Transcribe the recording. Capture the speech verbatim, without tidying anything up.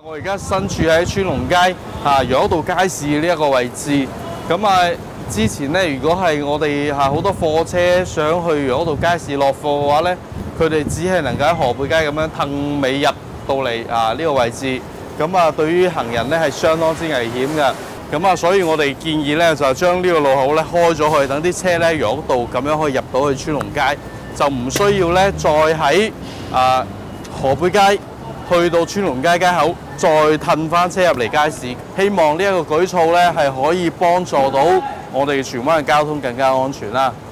我而家身處喺川龍街啊楊屋道街市呢一個位置，咁啊之前咧，如果係我哋嚇好多貨車想去楊屋道街市落貨嘅話咧，佢哋只係能夠喺河背街咁樣騰尾入到嚟啊呢個位置，咁啊對於行人咧係相當之危險嘅。咁啊，所以我哋建議咧就將呢個路口咧開咗去，等啲車咧楊屋道咁樣可以入到去川龍街，就唔需要咧再喺啊河背街去到川龍街街口，再褪翻車入嚟街市。希望呢一個舉措咧係可以幫助到我哋荃灣嘅交通更加安全啦。